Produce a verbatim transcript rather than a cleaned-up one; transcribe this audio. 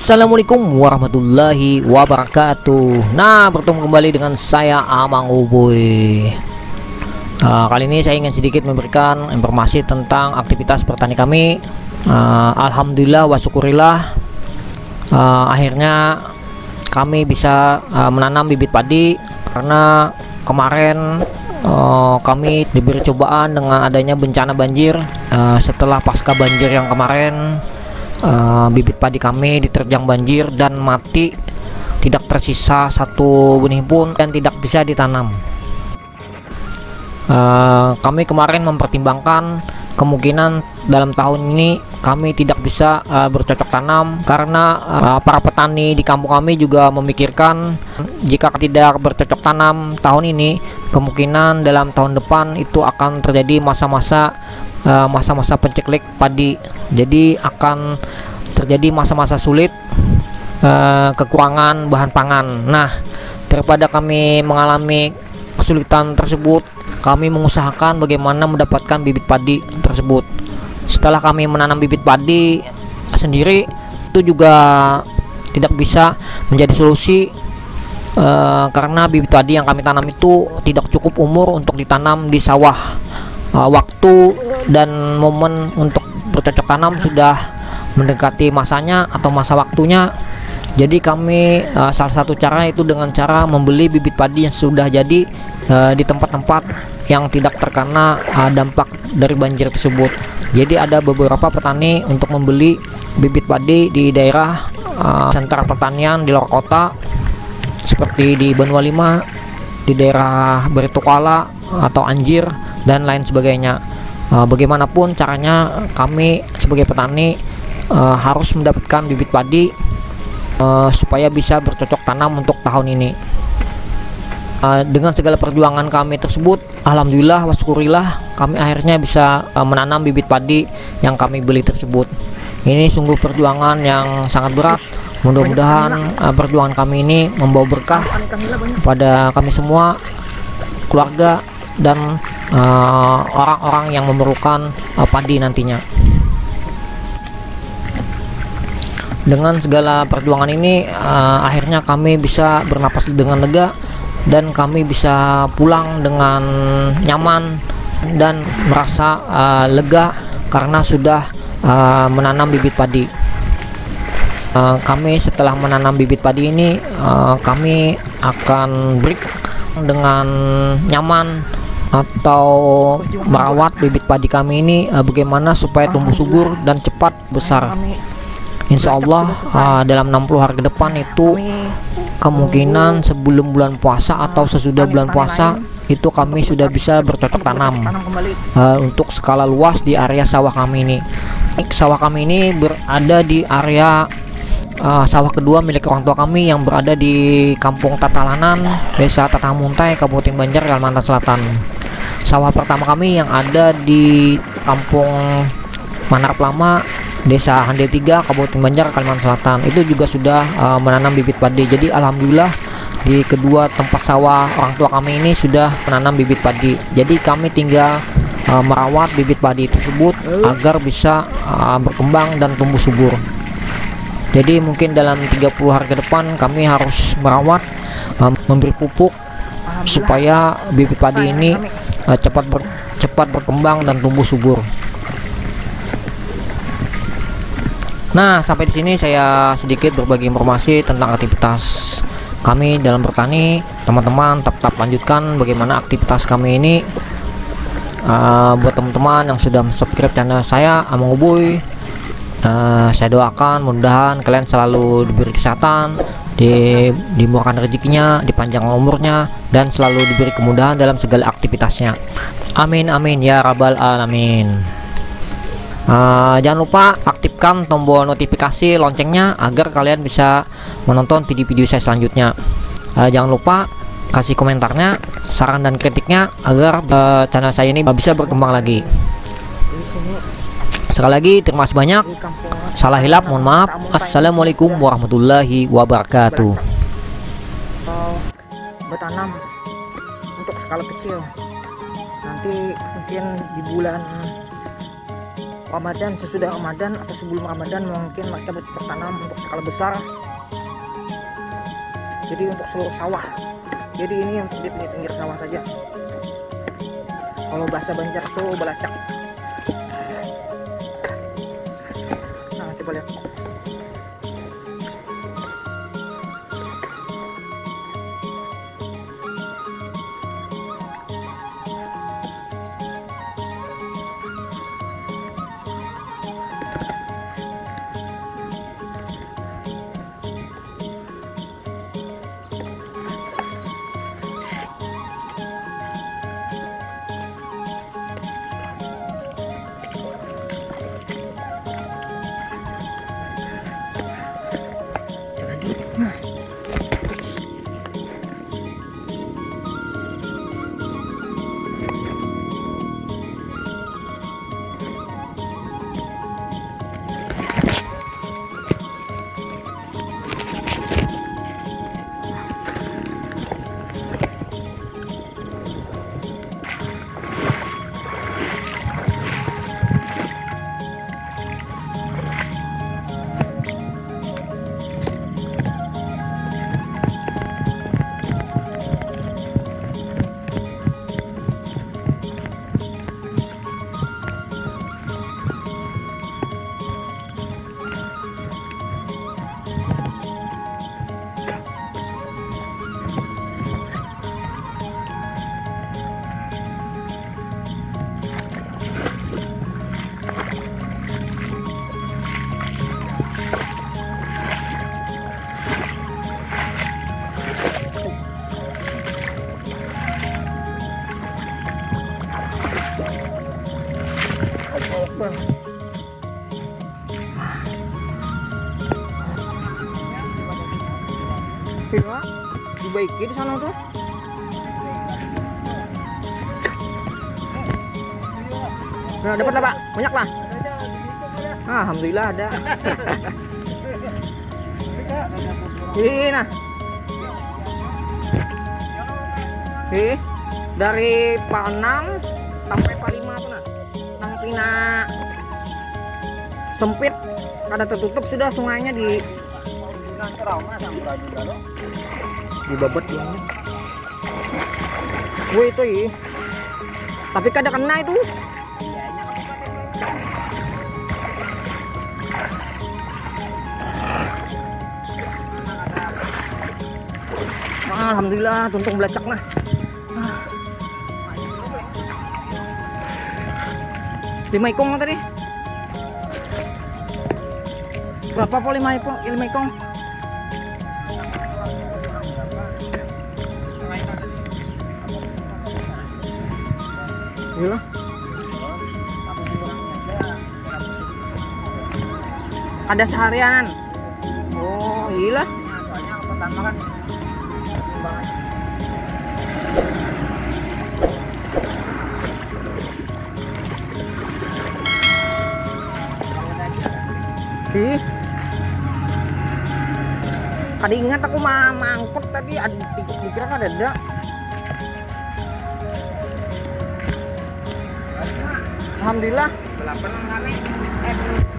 Assalamualaikum warahmatullahi wabarakatuh. Nah, bertemu kembali dengan saya Amang Uboy. Nah, kali ini saya ingin sedikit memberikan informasi tentang aktivitas petani kami. uh, Alhamdulillah wa syukurillah, uh, akhirnya kami bisa uh, menanam bibit padi. Karena kemarin uh, kami diberi cobaan dengan adanya bencana banjir. uh, Setelah pasca banjir yang kemarin, Uh, bibit padi kami diterjang banjir dan mati, tidak tersisa satu benih pun dan tidak bisa ditanam. Uh, kami kemarin mempertimbangkan kemungkinan dalam tahun ini kami tidak bisa uh, bercocok tanam karena uh, para petani di kampung kami juga memikirkan jika tidak bercocok tanam tahun ini, kemungkinan dalam tahun depan itu akan terjadi masa-masa masa-masa penceklik padi. Jadi akan terjadi masa-masa sulit, uh, kekurangan bahan pangan. Nah, daripada kami mengalami kesulitan tersebut, kami mengusahakan bagaimana mendapatkan bibit padi tersebut. Setelah kami menanam bibit padi sendiri, itu juga tidak bisa menjadi solusi, uh, karena bibit padi yang kami tanam itu tidak cukup umur untuk ditanam di sawah. Uh, waktu dan momen untuk bercocok tanam sudah mendekati masanya atau masa waktunya. Jadi kami uh, salah satu cara itu dengan cara membeli bibit padi yang sudah jadi uh, di tempat-tempat yang tidak terkena uh, dampak dari banjir tersebut. Jadi ada beberapa petani untuk membeli bibit padi di daerah uh, sentra pertanian di luar kota, seperti di Banua Lima, di daerah Beritukuala atau Anjir dan lain sebagainya. Uh, bagaimanapun caranya, kami sebagai petani uh, harus mendapatkan bibit padi uh, supaya bisa bercocok tanam untuk tahun ini. Uh, dengan segala perjuangan kami tersebut, alhamdulillah wa syukurillah, kami akhirnya bisa uh, menanam bibit padi yang kami beli tersebut. Ini sungguh perjuangan yang sangat berat. Mudah-mudahan uh, perjuangan kami ini membawa berkah kepada kami semua, keluarga, dan orang-orang uh, yang memerlukan uh, padi nantinya. Dengan segala perjuangan ini, uh, akhirnya kami bisa bernapas dengan lega dan kami bisa pulang dengan nyaman dan merasa uh, lega karena sudah uh, menanam bibit padi. Uh, kami setelah menanam bibit padi ini, uh, kami akan break dengan nyaman atau merawat bibit padi kami ini uh, bagaimana supaya tumbuh subur dan cepat besar. Insya Allah uh, dalam enam puluh hari ke depan itu kemungkinan sebelum bulan puasa atau sesudah bulan puasa itu kami sudah bisa bercocok tanam uh, untuk skala luas di area sawah kami ini. Sawah kami ini berada di area Uh, sawah kedua milik orang tua kami yang berada di Kampung Tatalanan, Desa Tatamuntai, Kabupaten Banjar, Kalimantan Selatan. Sawah pertama kami yang ada di Kampung Manarap Lama, Desa Handil tiga, Kabupaten Banjar, Kalimantan Selatan, itu juga sudah uh, menanam bibit padi. Jadi alhamdulillah di kedua tempat sawah orang tua kami ini sudah menanam bibit padi. Jadi kami tinggal uh, merawat bibit padi tersebut agar bisa uh, berkembang dan tumbuh subur. Jadi mungkin dalam tiga puluh hari ke depan kami harus merawat, um, memberi pupuk supaya bibit padi ini uh, cepat ber, cepat berkembang dan tumbuh subur. Nah, sampai di sini saya sedikit berbagi informasi tentang aktivitas kami dalam bertani. Teman-teman tetap lanjutkan bagaimana aktivitas kami ini. Uh, buat teman-teman yang sudah subscribe channel saya Amang Uboy, Uh, saya doakan mudah-mudahan kalian selalu diberi kesehatan, di, dimurahkan rezekinya, dipanjang umurnya, dan selalu diberi kemudahan dalam segala aktivitasnya. Amin amin ya rabbal alamin. Uh, jangan lupa aktifkan tombol notifikasi loncengnya agar kalian bisa menonton video-video saya selanjutnya. Uh, jangan lupa kasih komentarnya, saran dan kritiknya agar uh, channel saya ini bisa berkembang lagi. Sekali lagi terima kasih banyak. Salah hilap mohon maaf. Assalamualaikum warahmatullahi wabarakatuh. Bertanam untuk skala kecil. Nanti mungkin di bulan Ramadan, sesudah Ramadan atau sebelum Ramadan mungkin mereka bercocok tanam untuk skala besar. Jadi untuk seluruh sawah. Jadi ini yang di pinggir-pinggir sawah saja. Kalau bahasa Banjar itu belacak. Nah, coba lihat. Iya, dibaiki di sana tuh. Nah, dapat lah Pak, banyak lah. Ah, alhamdulillah ada. Ini nah. Ih, dari Pak enam sampai Pak lima tuh nah. Nang pina sempit, kada tertutup sudah sungainya di di babet ya. Wih itu ya. Tapi kada kena itu. Alhamdulillah tuntung belacak nah. Lima ikong tadi. Berapa po lima ikong? Lima ikong. Iya. Ada seharianan. Oh, iya. Soalnya pertama kan ih, tadi ingat aku mah mangkut tadi ada dikira kan ada. Alhamdulillah. Belapan kami. Eh.